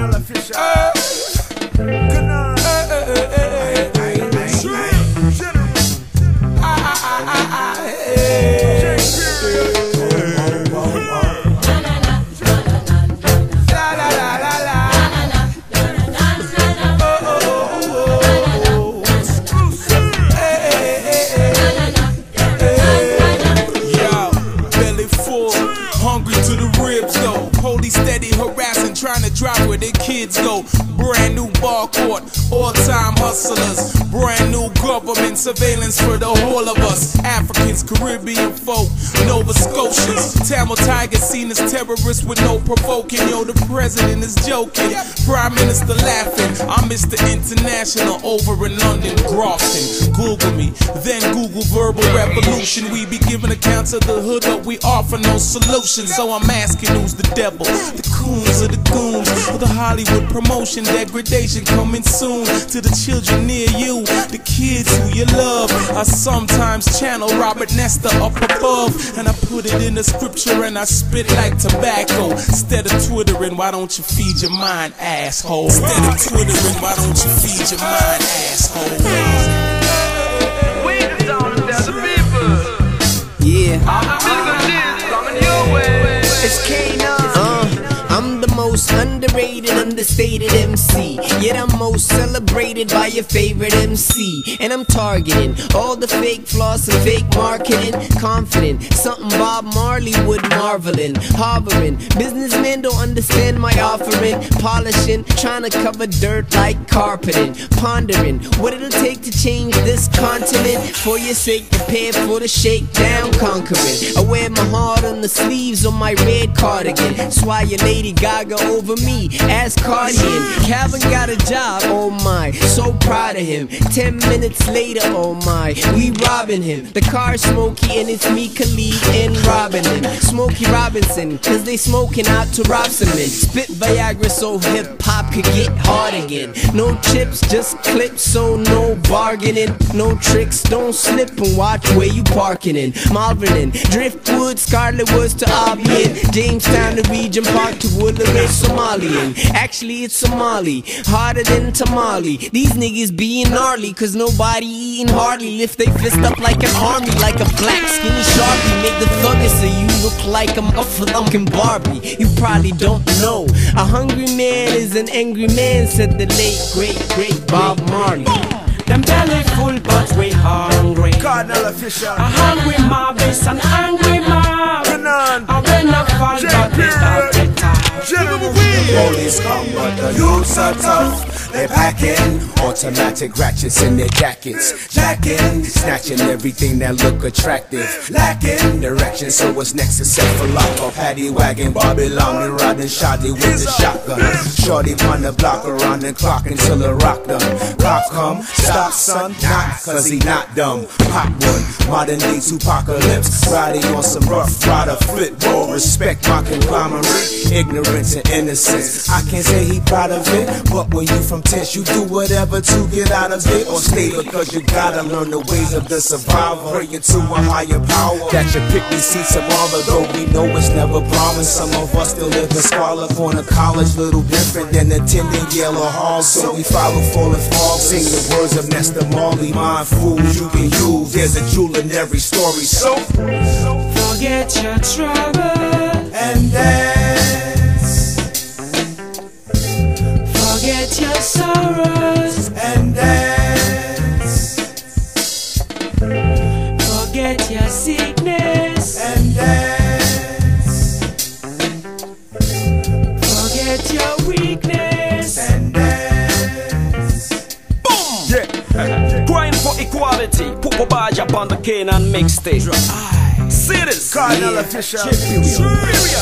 Cardinal Official. Good night. Steady harassing, trying to drop where their kids go. Brand new bar court, all-time hustlers. Brand new government surveillance for the whole of us. Africans, Caribbean folk, Nova Scotians. Tamil Tigers seen as terrorists with no provoking. Yo, the president is joking, Prime Minister laughing. I'm Mr. International over in London, Grafton. Google me, then Google verbal revolution. We be giving accounts of the hood, but we offer no solution. So I'm asking, who's the devil? The coons or the goons, or the Hollywood promotion, degradation coming soon to the children near you. The kids who you love. I sometimes channel Robert Nesta up above, and I put it in the scripture and I spit like tobacco. Instead of twittering, why don't you feed your mind, asshole? Instead of twittering, why don't you feed your mind, asshole? We the sound of the people. Yeah. All the physical shit coming your way. It's K9. I'm the most underrated, understated MC. Yet I'm most celebrated by your favorite MC. And I'm targeting all the fake floss and fake marketing. Confident, something Bob Marley would marvel in. Harboring, businessmen don't understand my offering. Polishing, trying to cover dirt like carpeting. Pondering what it'll take to change this continent. For your sake, prepare for the shakedown, conquering. I wear my heart on the sleeves on my red cardigan. That's why your Lady Gaga over me, as Cardigan. Calvin got a job, oh my, so proud of him. 10 minutes later, oh my, we robbing him. The car's Smokey and it's me, Khalid, and robbing him. Smokey Robinson, cause they smoking out to rob some men. Spit Viagra so hip-hop could get hard again. No chips, just clips, so no bargaining. No tricks, don't slip and watch where you parking in. Malvern in, Driftwood, Scarlet Woods to Albion, Jamestown to Regent Park to Woodland, Somalian. Actually it's Somali, harder than tamale. These niggas being gnarly, cause nobody eating hardly. Lift they fist up like an army, like a black skinny sharpie. Make the thuggest so you look like a motherfucking Barbie. You probably don't know, a hungry man is an angry man, said the late great Bob Marley. Them belly full but we hungry. Cardinal Official. A hungry mob is an angry mob. I will not fall but they start to Police come but the youths are tough. They packing automatic ratchets in their jackets. Jacking, snatching everything that look attractive. Lacking direction, so what's next except for lock or paddy wagon. Bobby Long and riding shoddy with the shotgun. Shorty pun the block around the clock until the rock done. Cop come, stop son, not cause he not dumb. Pop one, modern day Tupacalypse. Riding on some rough rider flip. More respect my conglomerate. Ignorance and innocence. I can't say he proud of it, but when you from tense, you do whatever to get out of it or stay, because you gotta learn the ways of the survivor. Praying to a higher power that you pick these seats tomorrow, though we know it's never promised. Some of us still live in squalor, going to college, little different than attending Yale or Hall. So we follow falling fog, sing the words of Nesta Marley. Mind fools you can use, there's a jewel in every story. So forget your trouble and dance. Forget your sorrows and dance. Forget your sickness and dance. Forget your weakness and dance. Boom! Yeah. Crying for equality. Put Baja on the K9 mixtape. See this? Cardinal Official.